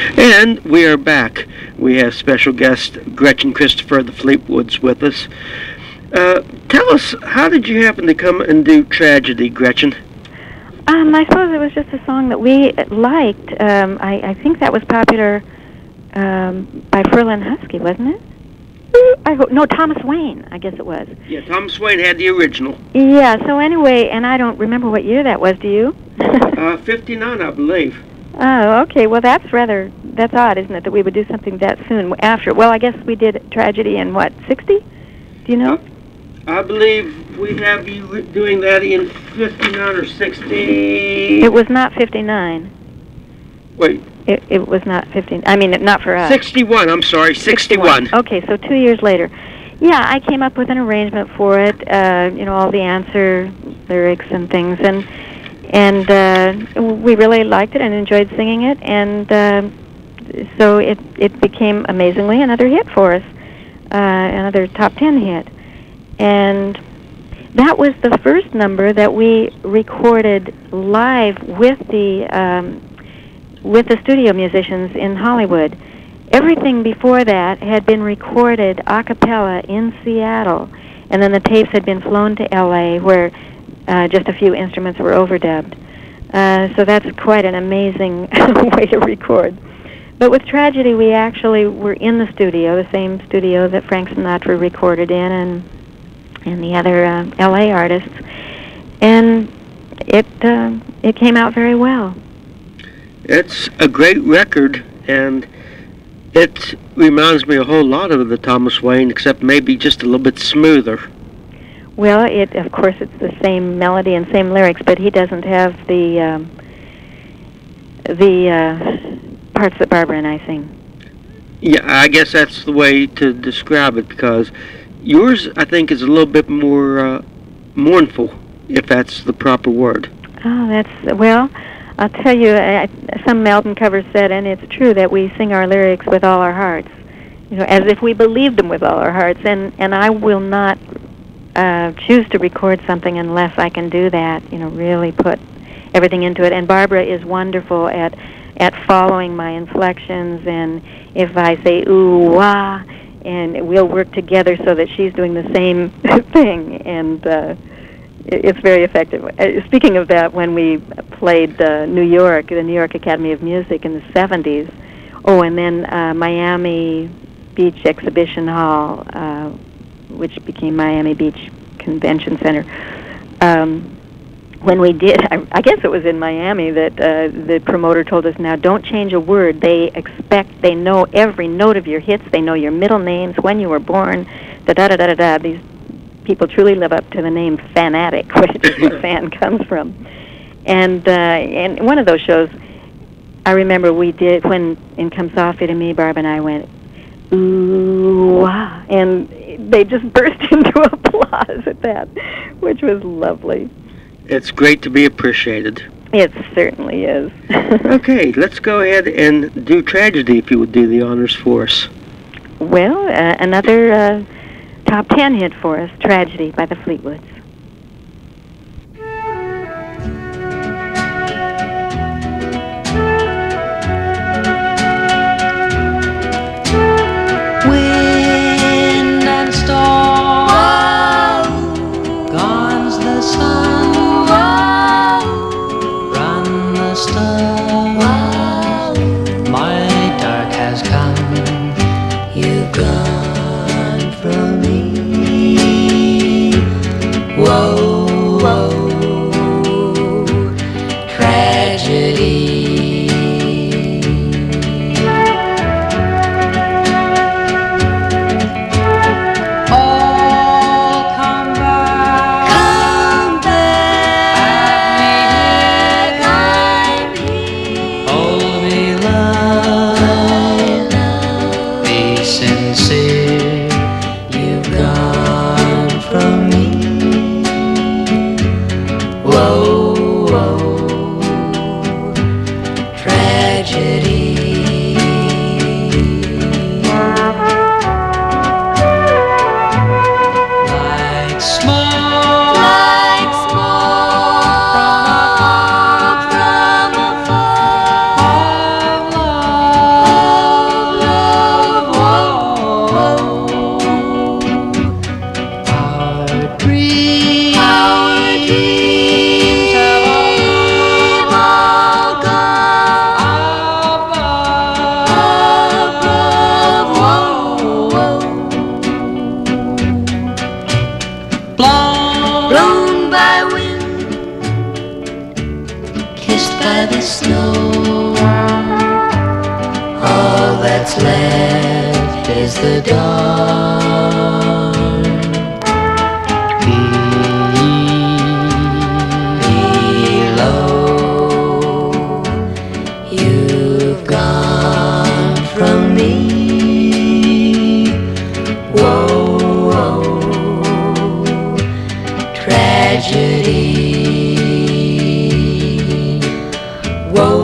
And we are back. We have special guest Gretchen Christopher of the Fleetwoods with us. Tell us, how did you happen to come and do Tragedy, Gretchen? I suppose it was just a song that we liked. I think that was popular by Ferlin Husky, wasn't it? No, Thomas Wayne, I guess it was. Yeah, Thomas Wayne had the original. Yeah, so anyway, and I don't remember what year that was, do you? 59, I believe. Oh, okay. Well, that's odd, isn't it, that we would do something that soon after. Well, I guess we did Tragedy in, what, 60? Do you know? I believe we have you doing that in 59 or 60. It was not 59. Wait. It was not 15. I mean, not for us. 61, I'm sorry, 61. Okay, so 2 years later. Yeah, I came up with an arrangement for it, all the answer lyrics and things, and we really liked it and enjoyed singing it, and so it became amazingly another hit for us, another top 10 hit. And that was the first number that we recorded live with the studio musicians in Hollywood. Everything before that had been recorded a cappella in Seattle, and then the tapes had been flown to L.A., where just a few instruments were overdubbed. So that's quite an amazing way to record. But with Tragedy, we actually were in the studio, the same studio that Frank Sinatra recorded in, and the other L.A. artists, and it came out very well. It's a great record, and it reminds me a whole lot of the Thomas Wayne, except maybe just a little bit smoother. Well, of course, it's the same melody and same lyrics, but he doesn't have the parts that Barbara and I sing. Yeah, I guess that's the way to describe it, because yours, I think, is a little bit more mournful, if that's the proper word. Oh, I'll tell you, some album covers said, and it's true, that we sing our lyrics with all our hearts, as if we believed them with all our hearts, and I will not choose to record something unless I can do that, really put everything into it. And Barbara is wonderful at following my inflections, and if I say ooh, wah, and we'll work together so that she's doing the same thing, and it's very effective. Speaking of that, when we played New York, the New York Academy of Music in the 70s, and then Miami Beach Exhibition Hall, which became Miami Beach Convention Center. When we did, I guess it was in Miami that the promoter told us, now don't change a word. They know every note of your hits. They know your middle names, when you were born, da-da-da-da-da-da. These people truly live up to the name fanatic, which is where fan comes from. And one of those shows, I remember we did, when In Comes Softly to Me, Barb and I went, ooh, wah, and they just burst into applause at that, which was lovely. It's great to be appreciated. It certainly is. Okay, let's go ahead and do Tragedy, if you would do the honors for us. Well, another top 10 hit for us, Tragedy by the Fleetwoods. Wind and storm, gone's the sun, run the storm, my dark has come, you've gone from me. All that's left is the dawn. Below, you've gone from me. Whoa, tragedy. Whoa.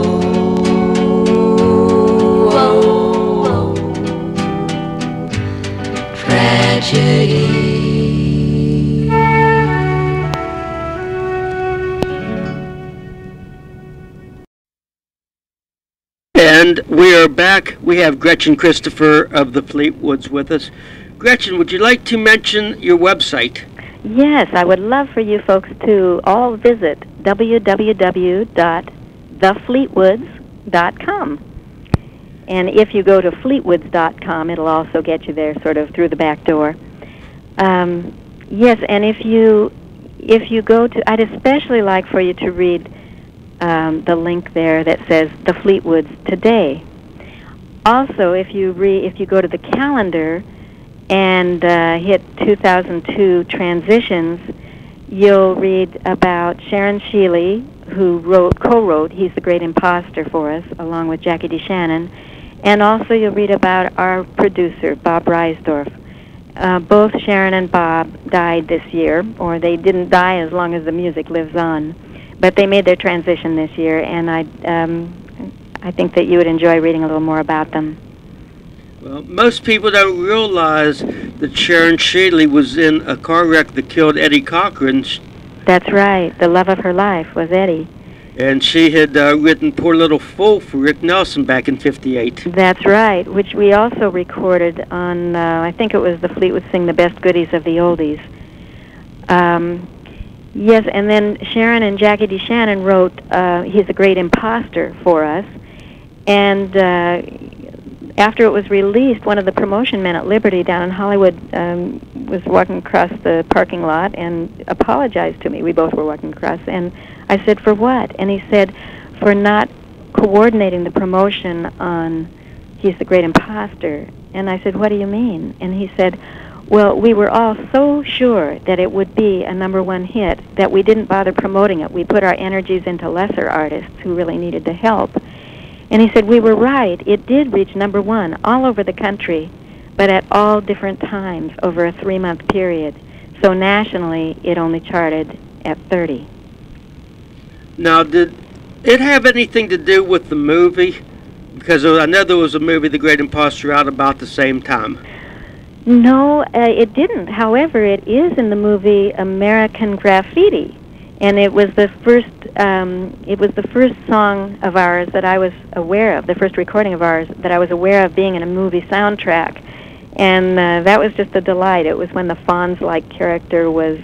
And we are back. We have Gretchen Christopher of the Fleetwoods with us. Gretchen, would you like to mention your website? Yes, I would love for you folks to all visit www.thefleetwoods.com. And if you go to fleetwoods.com, it'll also get you there sort of through the back door. Yes, and if you go to, I'd especially like for you to read the link there that says The Fleetwoods Today. Also, if you go to the calendar and hit 2002 Transitions, you'll read about Sharon Sheely, who co-wrote He's the Great Imposter for us, along with Jackie DeShannon. And also you'll read about our producer, Bob Reisdorf. Both Sharon and Bob died this year, or they didn't die as long as the music lives on. But they made their transition this year, and I think that you would enjoy reading a little more about them. Well, most people don't realize that Sharon Sheely was in a car wreck that killed Eddie Cochran. That's right. The love of her life was Eddie. And she had written Poor Little Fool for Rick Nelson back in '58. That's right, which we also recorded on, I think it was the Fleetwood Sing the Best Goodies of the Oldies. Yes, and then Sharon and Jackie DeShannon wrote He's a Great Imposter for us. And after it was released, one of the promotion men at Liberty down in Hollywood was walking across the parking lot and apologized to me. We both were walking across. And I said, for what? And he said, for not coordinating the promotion on He's the Great Imposter. And I said, what do you mean? And he said, well, we were all so sure that it would be a #1 hit that we didn't bother promoting it. We put our energies into lesser artists who really needed the help. And he said, we were right. It did reach #1 all over the country, but at all different times over a 3-month period. So nationally, it only charted at 30. Now, did it have anything to do with the movie? Because I know there was a movie, The Great Imposter, out about the same time. No, it didn't. However, it is in the movie American Graffiti, and it was the first. It was the first song of ours that I was aware of. The first recording of ours that I was aware of being in a movie soundtrack, and that was just a delight. It was when the Fonz-like character was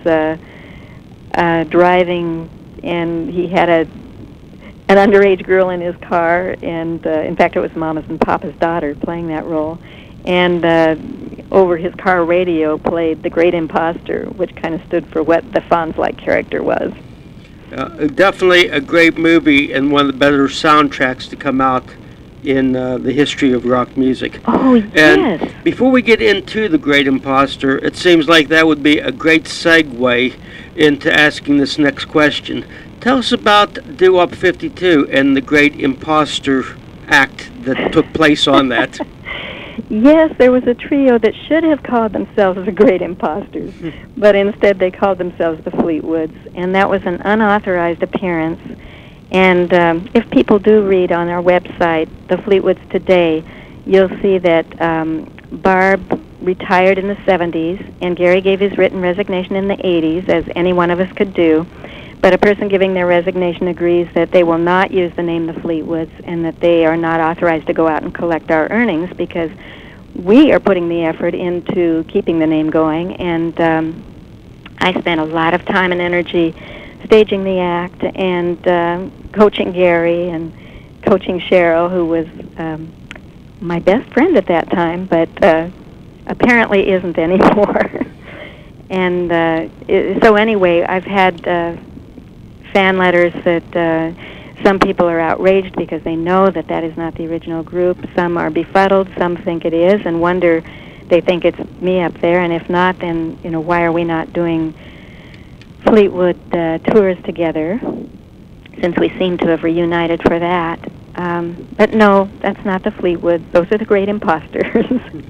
driving, and he had an underage girl in his car, and in fact, it was Mama's and Papa's daughter playing that role. And over his car radio played The Great Imposter, which kind of stood for what the Fonz-like character was. Definitely a great movie and one of the better soundtracks to come out in the history of rock music. Oh, yes. And before we get into The Great Imposter, it seems like that would be a great segue into asking this next question. Tell us about Doo-Wop 52 and the Great Imposter act that took place on that. Yes, there was a trio that should have called themselves the Great Imposters, but instead they called themselves the Fleetwoods, and that was an unauthorized appearance. And if people do read on our website, The Fleetwoods Today, you'll see that Barb retired in the 70s, and Gary gave his written resignation in the 80s, as any one of us could do. But a person giving their resignation agrees that they will not use the name the Fleetwoods and that they are not authorized to go out and collect our earnings because we are putting the effort into keeping the name going. And I spent a lot of time and energy staging the act and coaching Gary and coaching Cheryl, who was my best friend at that time, but apparently isn't anymore. And so anyway, I've had fan letters that Some people are outraged because they know that that is not the original group. Some are befuddled. Some think it is and wonder, they think it's me up there, and if not, then, why are we not doing Fleetwood tours together, since we seem to have reunited for that. But no, that's not the Fleetwood. Those are the Great Imposters.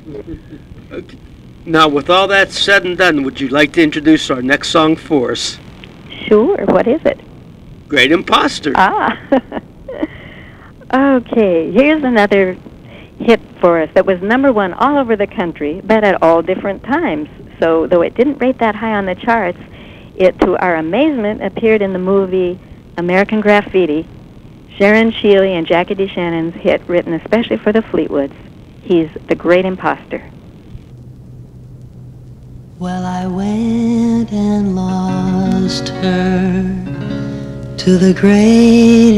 Now, with all that said and done, would you like to introduce our next song for us? Sure. What is it? Great Imposter. Ah. Okay, here's another hit for us that was #1 all over the country, but at all different times. So, though it didn't rate that high on the charts, it, to our amazement, appeared in the movie American Graffiti, Sharon Shealy and Jackie DeShannon's hit, written especially for the Fleetwoods. He's the Great Imposter. Well, I went and lost her to the great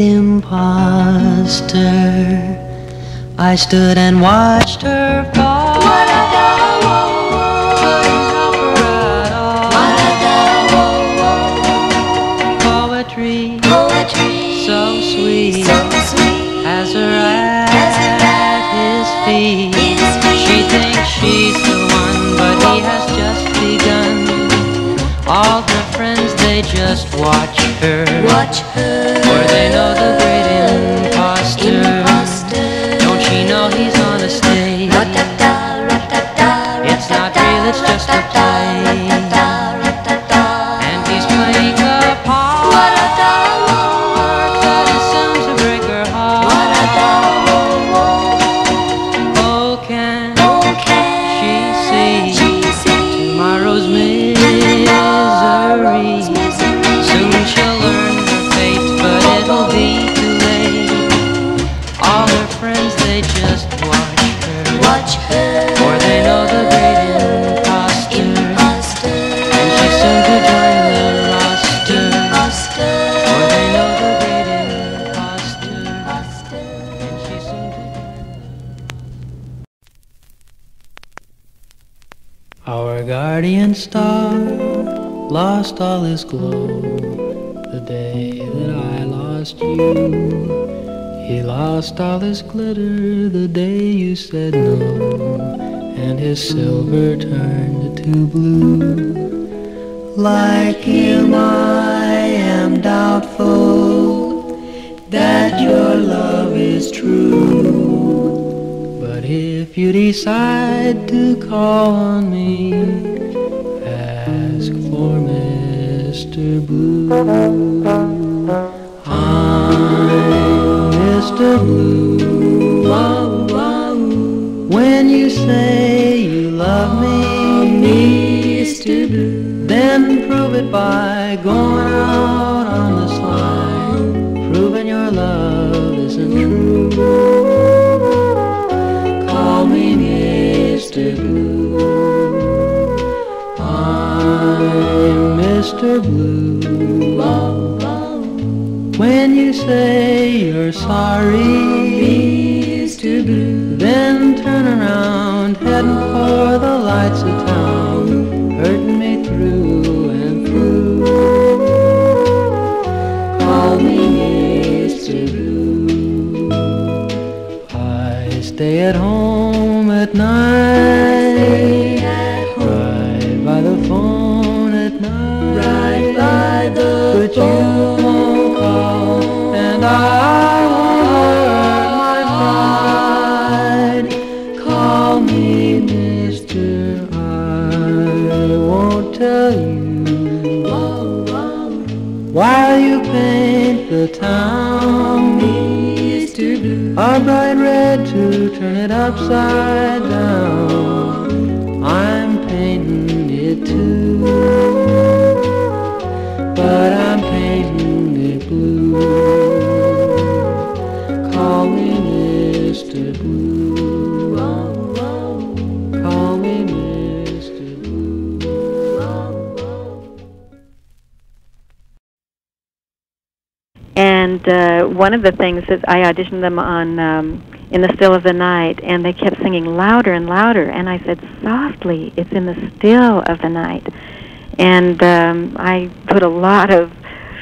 imposter. I stood and watched her fall. Couldn't help her at all. Poetry, so sweet, has her at his feet. She thinks she's the one, but he has just begun. All her friends, they just watch her, for they know the great imposter. Don't she know he's on a stage? It's not real, it's just a play. And he's playing a part that is soon to break her heart. Oh, can she see tomorrow's misery? Soon she'll learn her fate, but it'll be too late. All her friends, they just watch her, for they know the great imposter. And she's soon to join the roster, for they know the great imposter. And she's soon to join. Our guardian star lost all his glow the day that I lost you. He lost all his glitter the day you said no, and his silver turned to blue. Like him I am doubtful that your love is true. But if you decide to call on me, ask for Mr. Blue. I'm Mr. Blue. When you say you love me, Mr. Blue, then prove it by going out on this line, proving your love isn't true. Call me Mr. Blue. I'm Mr. Blue. When you say you're sorry, Mr. Blue, then turn around, heading for the lights of town, hurting me through and through. Call me Mr. Blue. I stay at home at night, right by the phone at night, right by the but phone. You won't call, and I won't hurt my pride. Call me Mr. I won't tell you while you paint the town, Mr. Blue, a bright red to turn it upside down. I'm painting it too, but I'm painting it blue. Call me Mr. Blue. Call me Mr. Blue. And one of the things is I auditioned them on In the Still of the Night, and they kept singing louder and louder, and I said, softly, it's in the still of the night. And I put a lot of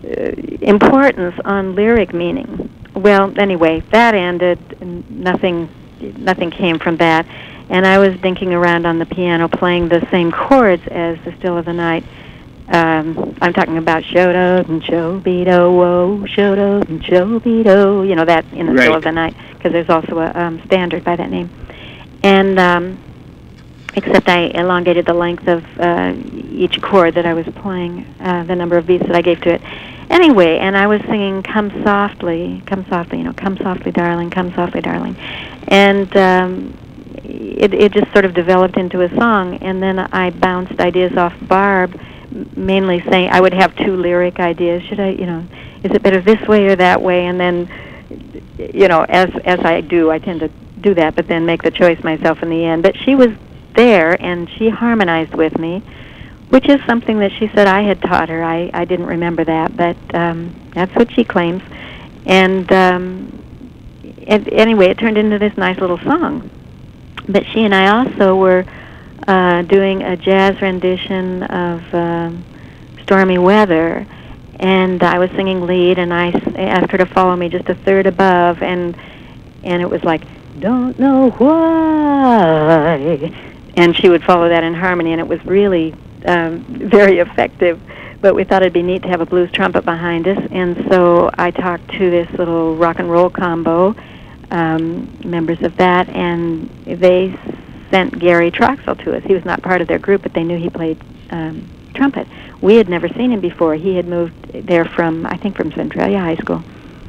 importance on lyric meaning. Well, anyway, that ended, and nothing came from that. And I was dinking around on the piano playing the same chords as The Still of the Night. I'm talking about shodo and shobido, whoa, shodo and shobido, you know, that in The Still of the Night, because there's also a standard by that name. And except I elongated the length of each chord that I was playing, the number of beats that I gave to it. Anyway, and I was singing Come Softly, you know, Come Softly, Darling, Come Softly, Darling. And it just sort of developed into a song, and then I bounced ideas off Barb, mainly saying I would have two lyric ideas. Should I, you know, is it better this way or that way? And then, you know, as I do, I tend to do that, but then make the choice myself in the end. But she was there, and she harmonized with me, which is something that she said I had taught her. I didn't remember that, but that's what she claims. And anyway, it turned into this nice little song. But she and I also were doing a jazz rendition of Stormy Weather, and I was singing lead, and I asked her to follow me just a third above, and it was like, don't know why, and she would follow that in harmony, and it was really very effective. But we thought it'd be neat to have a blues trumpet behind us, and so I talked to this little rock and roll combo, members of that, and they sent Gary Troxell to us. He was not part of their group, but they knew he played trumpet. We had never seen him before. He had moved there from, I think, from Centralia High School.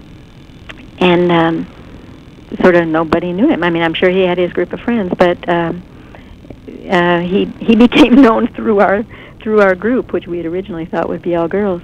And sort of nobody knew him. I mean, I'm sure he had his group of friends, but he became known through our group, which we had originally thought would be all girls.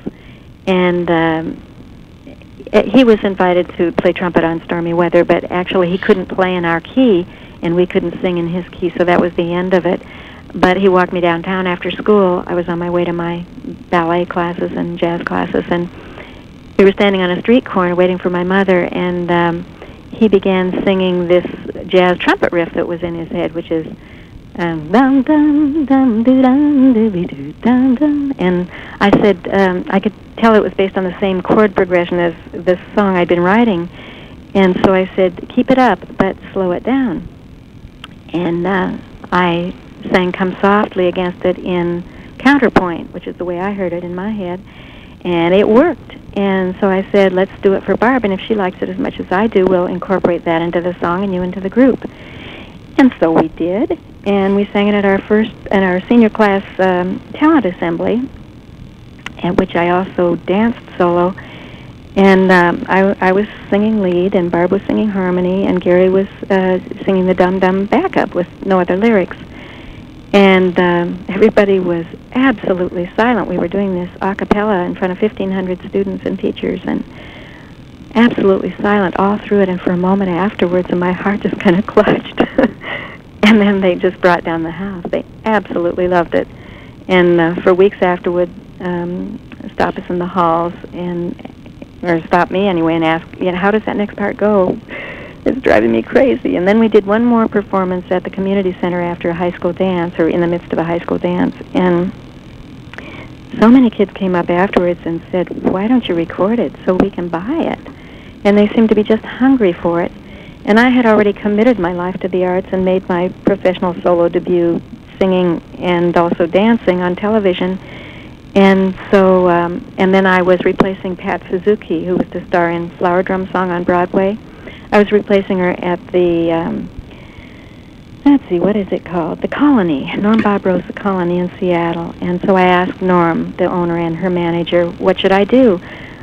And he was invited to play trumpet on Stormy Weather, but actually he couldn't play in our key, and we couldn't sing in his key, so that was the end of it. But he walked me downtown after school. I was on my way to my ballet classes and jazz classes, and we were standing on a street corner waiting for my mother, and he began singing this jazz trumpet riff that was in his head, which is dum dum dum dum dum doo dum dum. And I said I could tell it was based on the same chord progression as this song I'd been writing, and so I said, keep it up, but slow it down. And I sang Come Softly against it in counterpoint, which is the way I heard it in my head, and it worked. And so I said, let's do it for Barb, and if she likes it as much as I do, we'll incorporate that into the song and you into the group. And so we did, and we sang it at our senior class talent assembly, at which I also danced solo. And I was singing lead, and Barb was singing harmony, and Gary was singing the dum-dum backup with no other lyrics. And everybody was absolutely silent. We were doing this a cappella in front of 1,500 students and teachers, and absolutely silent all through it. And for a moment afterwards, and my heart just kind of clutched. And then they just brought down the house. They absolutely loved it. And for weeks afterward, stop us in the halls, or stop me anyway, and ask, how does that next part go? It's driving me crazy. And then we did one more performance at the community center after a high school dance, or in the midst of a high school dance. And so many kids came up afterwards and said, why don't you record it so we can buy it? And they seemed to be just hungry for it. And I had already committed my life to the arts and made my professional solo debut singing and also dancing on television. And so, and then I was replacing Pat Suzuki, who was to star in Flower Drum Song on Broadway. I was replacing her at the, let's see, what is it called? The Colony, Norm Bobro's The Colony in Seattle. And so I asked Norm, the owner and her manager, what should I do?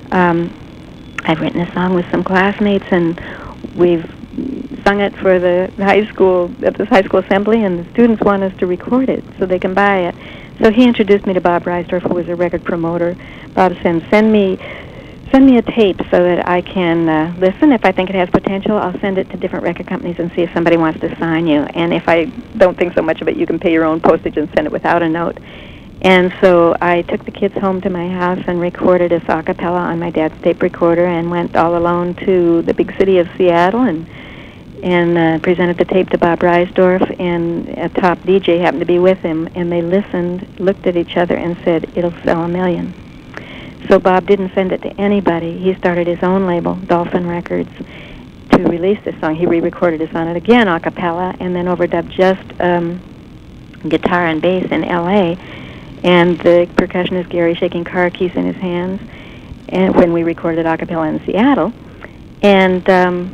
I've written a song with some classmates, and we've sung it for the high school, at this high school assembly, and the students want us to record it so they can buy it. So he introduced me to Bob Reisdorf, who was a record promoter. Bob said, send me a tape so that I can listen. If I think it has potential, I'll send it to different record companies and see if somebody wants to sign you. And if I don't think so much of it, you can pay your own postage and send it without a note. And so I took the kids home to my house and recorded us a cappella on my dad's tape recorder, and went all alone to the big city of Seattle and presented the tape to Bob Reisdorf, and a top DJ happened to be with him, and they listened, looked at each other, and said, it'll sell 1 million. So Bob didn't send it to anybody. He started his own label, Dolphin Records, to release this song. He re-recorded it on it again a cappella, and then overdubbed just guitar and bass in L.A., and the percussionist Gary shaking car keys in his hands, and when we recorded a cappella in Seattle, and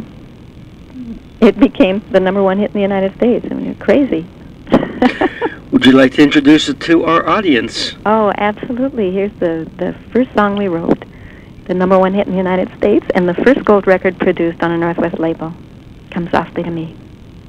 it became the #1 hit in the United States. I mean, crazy. Would you like to introduce it to our audience? Oh, absolutely. Here's the first song we wrote, the #1 hit in the United States, and the first gold record produced on a Northwest label. Come Softly to Me.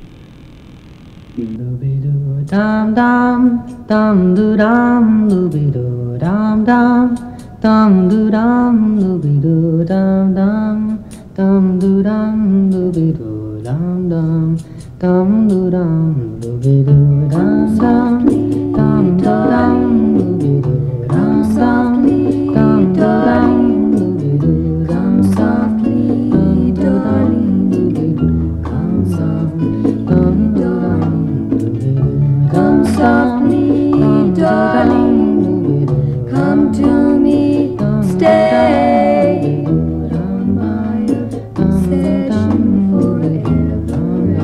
Doo-be-doo, dum-dum, dum-doo-dum, doo-be-doo, dum-dum, dum-doo-dum, doo-be-doo, dum-dum, dum-doo-dum, doo-be-doo, dum-dum, dum-doo-dum, doo-be-doo, dum-dum, dum-doo-dum, doo-be-doo, dum-dum, dum-doo-dum, doo-be-doo, dum-dum, dum-doo-dum, doo-be-doo, dum-dum, dum-doo-dum. Come softly, darling, come to me, stay on my obsession forever.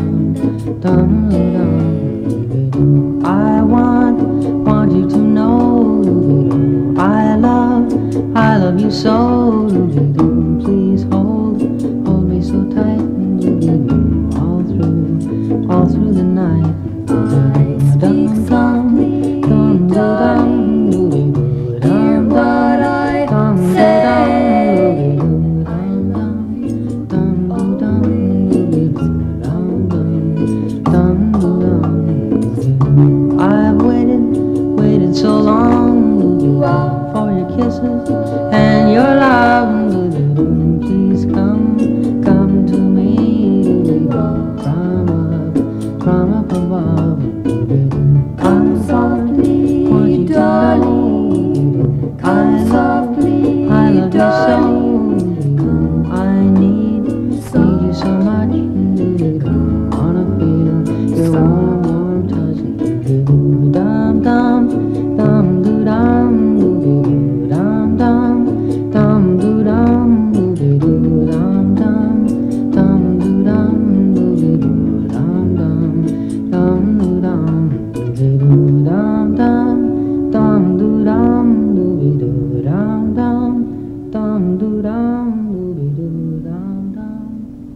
I want you to know I love you so. Please hold me so tight, all through the night. I speak softly, darling, hear what I say. I've waited so long for your kisses and your love. Please come to me from up above. Come softly, darling, come softly, I love you so. I need you so much. Wanna feel your warm touch. Dum dum dum doo dum doo dum dum dum doo dum doo dum dum dum doo dum doo dum dum dum doo dum doo dum dum dum doo dum doo dum dum dum doo dum doo dum dum.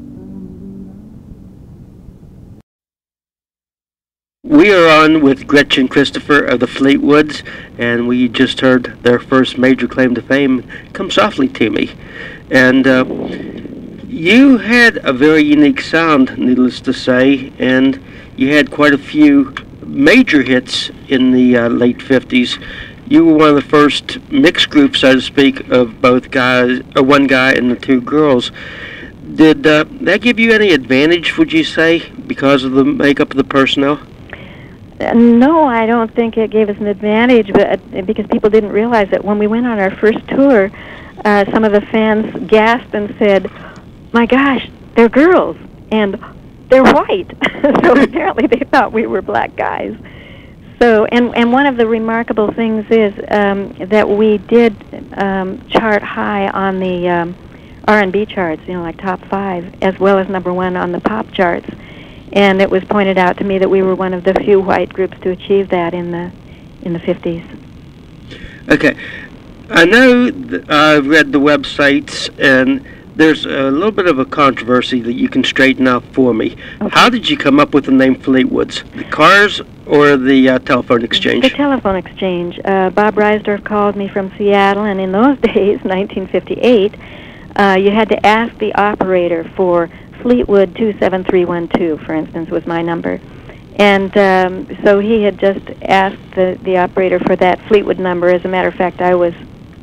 We are on with Gretchen Christopher of the Fleetwoods, and we just heard their first major claim to fame, Come Softly to Me. And you had a very unique sound, needless to say, and you had quite a few major hits in the late 50s. You were one of the first mixed groups, so to speak, of both guys, one guy and the two girls. Did that give you any advantage, would you say, because of the makeup of the personnel? No, I don't think it gave us an advantage, but because people didn't realize that when we went on our first tour, some of the fans gasped and said, "My gosh, they're girls, and they're white." So apparently they thought we were black guys. So, and one of the remarkable things is that we did chart high on the R&B charts, like top 5, as well as #1 on the pop charts. And it was pointed out to me that we were one of the few white groups to achieve that in the 50s. Okay. I know I've read the websites, and there's a little bit of a controversy that you can straighten out for me. Okay. How did you come up with the name Fleetwoods? The cars or the telephone exchange? The telephone exchange. Bob Reisdorf called me from Seattle, and in those days, 1958, you had to ask the operator for Fleetwood 27312, for instance, was my number. And so he had just asked the operator for that Fleetwood number. As a matter of fact, I was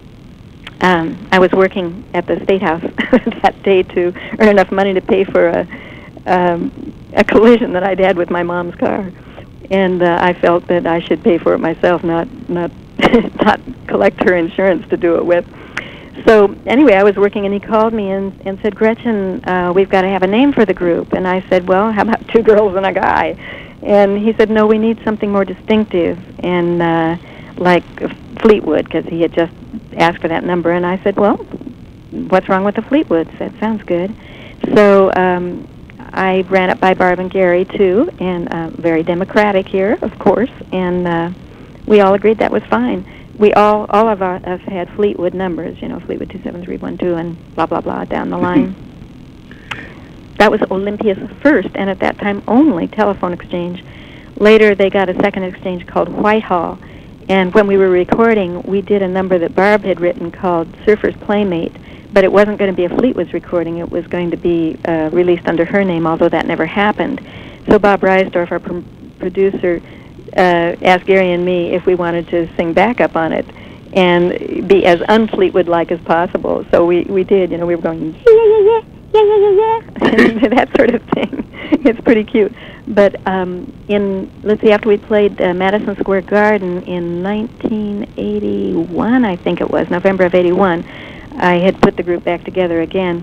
working at the State House that day to earn enough money to pay for a collision that I'd had with my mom's car. And I felt that I should pay for it myself, not not collect her insurance to do it with. So anyway, I was working, and he called me and said, "Gretchen, we've got to have a name for the group." And I said, "Well, how about 2 girls and a guy?" And he said, "No, we need something more distinctive, and like Fleetwood," because he had just asked for that number, and I said, well, what's wrong with the Fleetwoods? That sounds good. So I ran it by Barb and Gary, too, and very democratic here, of course, and we all agreed that was fine. We all of us had Fleetwood numbers, Fleetwood 27312 and blah, blah, blah down the line. That was Olympia's first, and at that time only, telephone exchange. Later, they got a second exchange called Whitehall, and when we were recording, we did a number that Barb had written called Surfer's Playmate, but it wasn't going to be a Fleetwood's recording. It was going to be released under her name, although that never happened. So Bob Reisdorf, our producer, asked Gary and me if we wanted to sing backup on it and be as un-Fleetwood-like as possible. So we did. We were going, yeah, that sort of thing. It's pretty cute. But after we played Madison Square Garden in 1981, I think it was, November of 81, I had put the group back together again.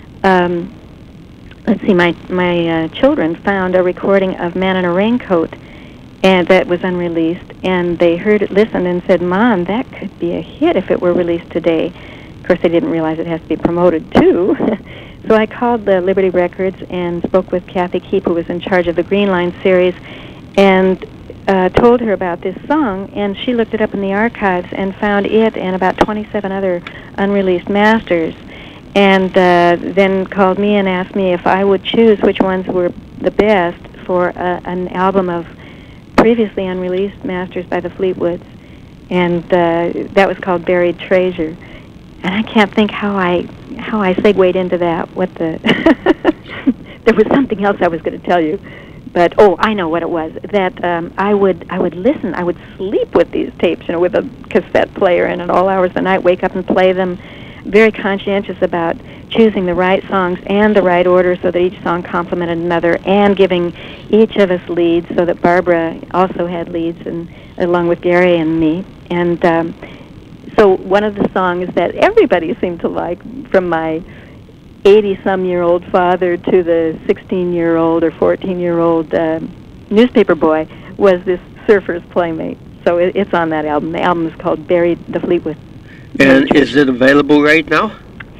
My children found a recording of Man in a Raincoat, and that was unreleased, and they heard it, listened, and said, Mom, that could be a hit if it were released today. Of course, they didn't realize it has to be promoted, too. So I called the Liberty Records and spoke with Kathy Keep, who was in charge of the Green Line series, and told her about this song, and she looked it up in the archives and found it and about 27 other unreleased masters, and then called me and asked me if I would choose which ones were the best for an album of previously unreleased masters by the Fleetwoods, and that was called Buried Treasure. And I can't think how I segued into that. There was something else I was going to tell you, but I know what it was. That I would listen. I would sleep with these tapes, with a cassette player, and at all hours of the night wake up and play them. Very conscientious about choosing the right songs and the right order so that each song complemented another, and giving each of us leads so that Barbara also had leads, and along with Gary and me. And so one of the songs that everybody seemed to like, from my 80-some-year-old father to the 16-year-old or 14-year-old newspaper boy, was this Surfer's Playmate. So it's on that album. The album is called Buried the Fleetwood. And is it available right now?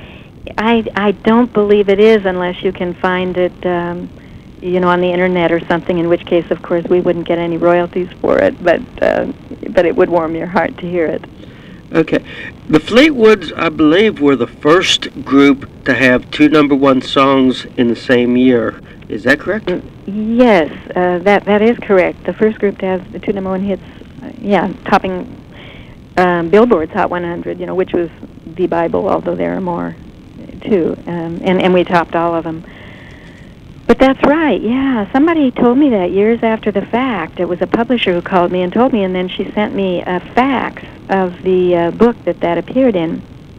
I don't believe it is, unless you can find it, on the internet or something. In which case, of course, we wouldn't get any royalties for it. But it would warm your heart to hear it. Okay. The Fleetwoods, I believe, were the first group to have 2 number-one songs in the same year. Is that correct? Yes, that is correct. The first group to have the 2 number-one hits, topping Billboard's Hot 100, which was the Bible, although there are more, too. And we topped all of them. But that's right, yeah. Somebody told me that years after the fact. It was a publisher who called me and told me, and then she sent me a fax of the book that appeared in.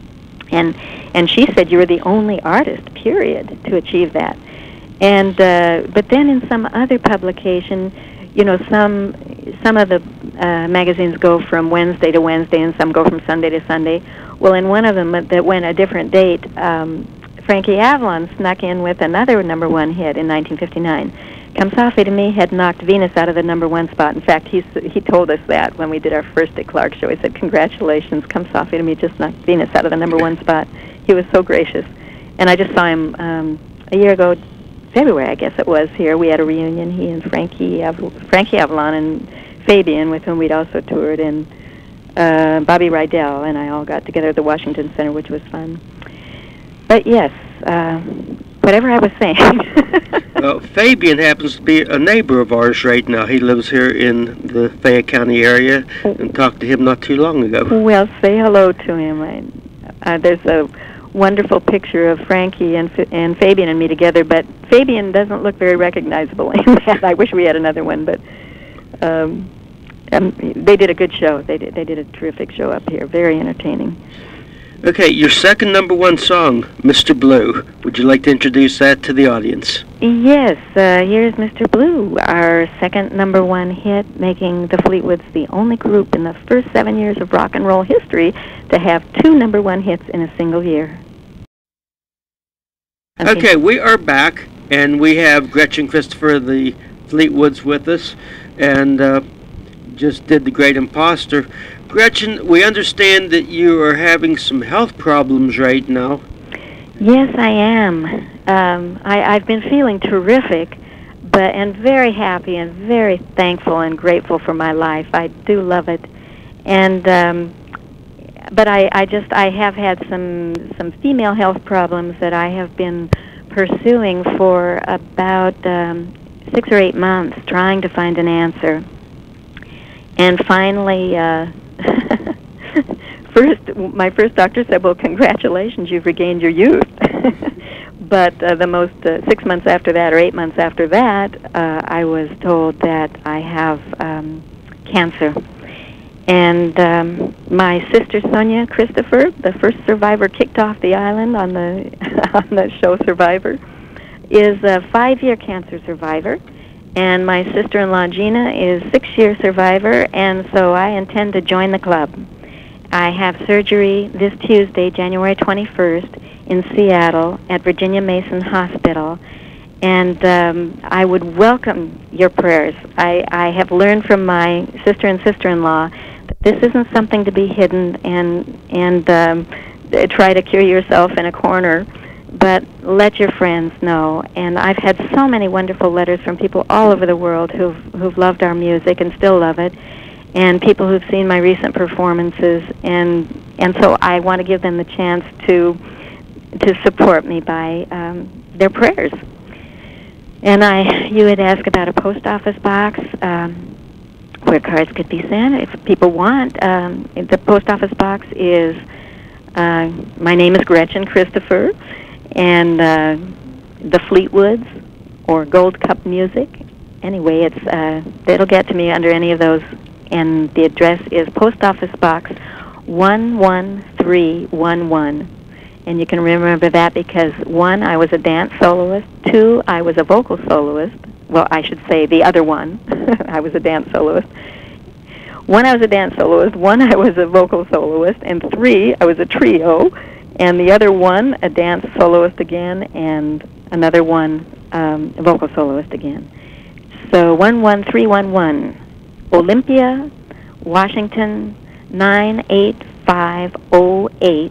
And she said you were the only artist, period, to achieve that. And but then in some other publication, some of the magazines go from Wednesday to Wednesday, and some go from Sunday to Sunday. Well, in one of them that went a different date, Frankie Avalon snuck in with another number-one hit in 1959. Come Softly to Me had knocked Venus out of the number-one spot. In fact, he told us that when we did our first Dick Clark show. He said, "Congratulations, Come Softly to Me just knocked Venus out of the number-one spot." He was so gracious. And I just saw him a year ago, February, I guess it was, here. We had a reunion, he and Frankie Avalon and Fabian, with whom we'd also toured, and Bobby Rydell and I all got together at the Washington Center, which was fun. But yes, whatever I was saying. Well, Fabian happens to be a neighbor of ours right now. He lives here in the Fayette County area, and talked to him not too long ago. Well, say hello to him. There's a wonderful picture of Frankie and Fabian and me together, but Fabian doesn't look very recognizable in that. I wish we had another one, but they did a good show. They did a terrific show up here, very entertaining. Okay, your second number-one song, Mr. Blue. Would you like to introduce that to the audience? Yes, here's Mr. Blue, our second number-one hit, making the Fleetwoods the only group in the first 7 years of rock and roll history to have 2 number-one hits in a single year. Okay, we are back, and we have Gretchen Christopher of the Fleetwoods with us, and just did The Great Imposter. Gretchen, we understand that you are having some health problems right now. Yes, I am. I've been feeling terrific, and very happy and very thankful and grateful for my life. I do love it, and but I have had some female health problems that I have been pursuing for about 6 or 8 months, trying to find an answer, and finally. My first doctor said, "Well, congratulations, you've regained your youth." But the most 6 months after that, or 8 months after that, I was told that I have cancer. And my sister Sonia Christopher, the first survivor kicked off the island on the on the show Survivor, is a 5-year cancer survivor. And my sister-in-law Gina is 6-year survivor, and so I intend to join the club. I have surgery this Tuesday, January 21st, in Seattle at Virginia Mason Hospital, and I would welcome your prayers. I have learned from my sister and sister-in-law that this isn't something to be hidden and try to cure yourself in a corner, but let your friends know. And I've had so many wonderful letters from people all over the world who've loved our music and still love it, and people who've seen my recent performances, and so I want to give them the chance to support me by their prayers. And you had asked about a post office box where cards could be sent if people want. The post office box is, my name is Gretchen Christopher, and the Fleetwoods or Gold Cup Music. Anyway, it'll get to me under any of those. And the address is Post Office Box 11311. And you can remember that because 1, I was a dance soloist. 2, I was a vocal soloist. Well, I should say the other one. I was a dance soloist. 1, I was a dance soloist. 1, I was a vocal soloist. And 3, I was a trio. And the other 1, a dance soloist again, and another 1, a vocal soloist again. So 11311. Olympia, Washington, 98508,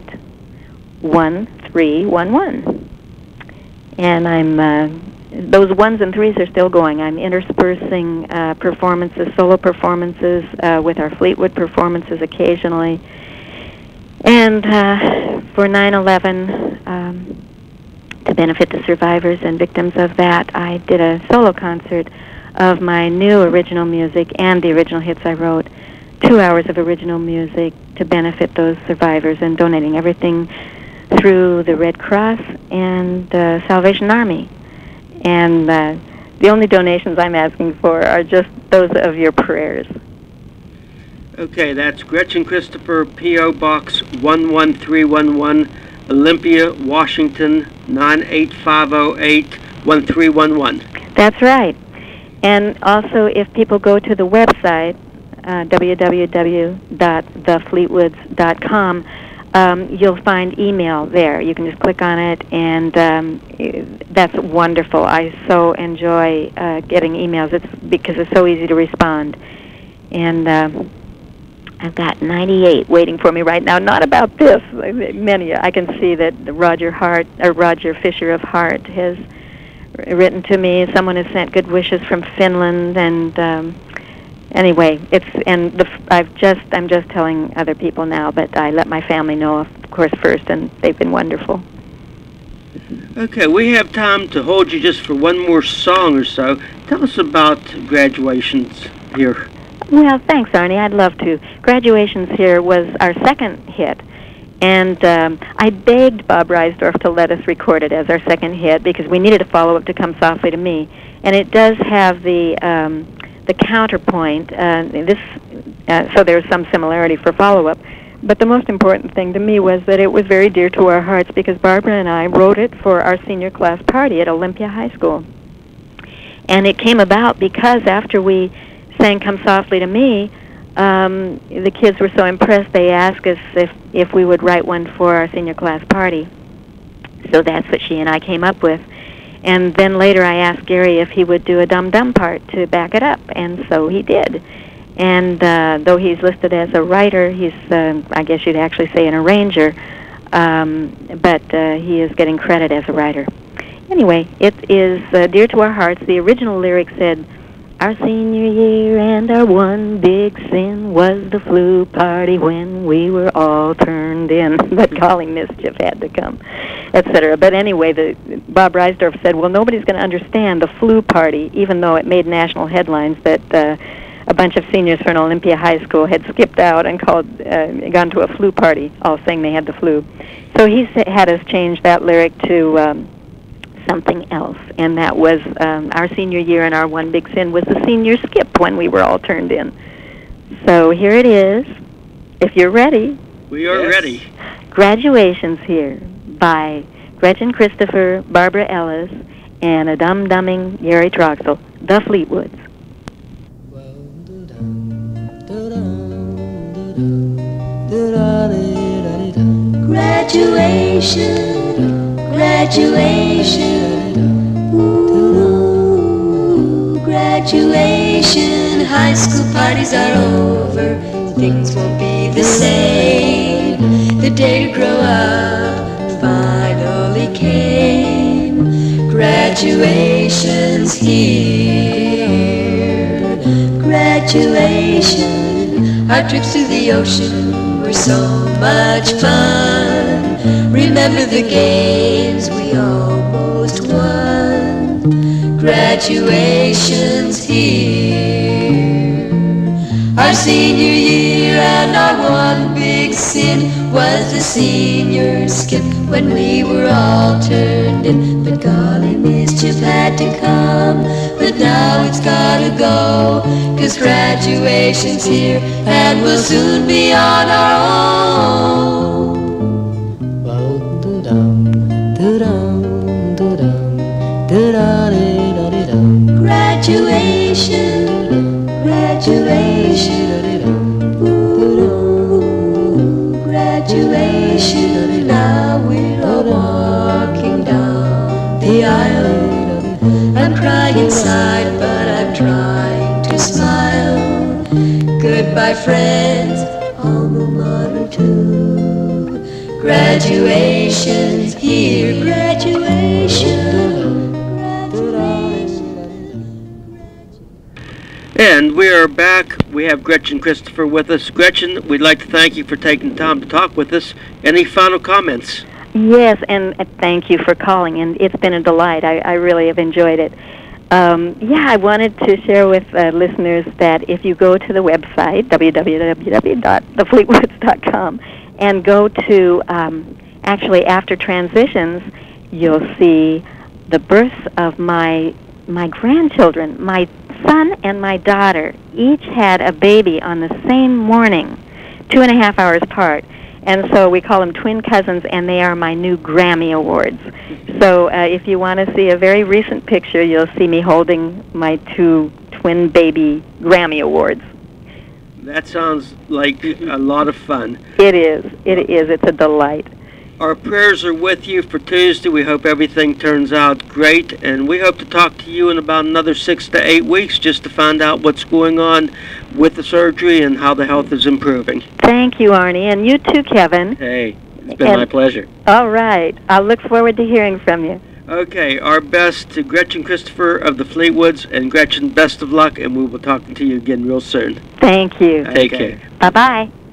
1311. And I'm those 1s and 3s are still going. I'm interspersing performances, solo performances with our Fleetwood performances occasionally. And for 9/11, to benefit the survivors and victims of that, I did a solo concert of my new original music and the original hits I wrote, 2 hours of original music to benefit those survivors, and donating everything through the Red Cross and Salvation Army. And the only donations I'm asking for are just those of your prayers. Okay, that's Gretchen Christopher, P.O. Box 11311, Olympia, Washington, 98508, 1311. That's right. And also, if people go to the website, www.thefleetwoods.com, you'll find email there. You can just click on it, and that's wonderful. I so enjoy getting emails. Because it's so easy to respond. And I've got 98 waiting for me right now. Not about this. Many. I can see that Roger Fisher of Heart has written to me. Someone has sent good wishes from Finland, and anyway, I'm just telling other people now, but I let my family know, of course, first, and they've been wonderful. Okay, we have time to hold you just for one more song or so. Tell us about Graduations Here. Well, thanks, Arnie. I'd love to. Graduations Here was our second hit. And I begged Bob Reisdorf to let us record it as our second hit because we needed a follow-up to Come Softly to Me. And it does have the counterpoint. So there's some similarity for follow-up. But the most important thing to me was that it was very dear to our hearts because Barbara and I wrote it for our senior class party at Olympia High School. And it came about because after we sang Come Softly to Me, the kids were so impressed they asked us if we would write one for our senior class party. So that's what she and I came up with. And then later I asked Gary if he would do a dum-dum part to back it up, and so he did. And though he's listed as a writer, he's, I guess you'd actually say an arranger, but he is getting credit as a writer. Anyway, it is dear to our hearts. The original lyric said, "Our senior year and our one big sin was the flu party when we were all turned in, but golly, mischief had to come," etc. But anyway, Bob Reisdorf said, well, nobody's going to understand the flu party, even though it made national headlines that a bunch of seniors from Olympia High School had skipped out and gone to a flu party, all saying they had the flu. So he had us change that lyric to something else, and that was our senior year and our one big sin was the senior skip when we were all turned in. So here it is. If you're ready. We are ready. Graduation's Here by Gretchen Christopher, Barbara Ellis, and a dum-dumming Gary Troxel, The Fleetwoods. Graduation, graduation, ooh, graduation. High school parties are over, things won't be the same. The day to grow up finally came. Graduation's here. Graduation, our trips to the ocean were so much fun. Remember the games we almost won. Graduation's here. Our senior year and our one big sin was the senior skip when we were all turned in. But golly, mischief had to come, but now it's gotta go, 'cause graduation's here and we'll soon be on our own. Graduation, graduation, ooh, graduation. Now we're all walking down the aisle. I'm crying inside, but I'm trying to smile. Goodbye, friends, alma mater too. Graduation's here, graduation. And we are back. We have Gretchen Christopher with us. Gretchen, we'd like to thank you for taking time to talk with us. Any final comments? Yes, and thank you for calling, and it's been a delight. I really have enjoyed it. I wanted to share with listeners that if you go to the website, www.thefleetwoods.com, and go to, actually after transitions, you'll see the births of my grandchildren. My son and my daughter each had a baby on the same morning, 2.5 hours apart. And so we call them twin cousins, and they are my new Grammy Awards. So if you want to see a very recent picture, you'll see me holding my two twin baby Grammy Awards. That sounds like a lot of fun. It is. It is. It's a delight. Our prayers are with you for Tuesday. We hope everything turns out great, and we hope to talk to you in about another 6 to 8 weeks just to find out what's going on with the surgery and how the health is improving. Thank you, Arnie, and you too, Kevin. Hey, it's been my pleasure. All right. I'll look forward to hearing from you. Okay, our best to Gretchen Christopher of the Fleetwoods, and Gretchen, best of luck, and we will talk to you again real soon. Thank you. Take care. Bye-bye.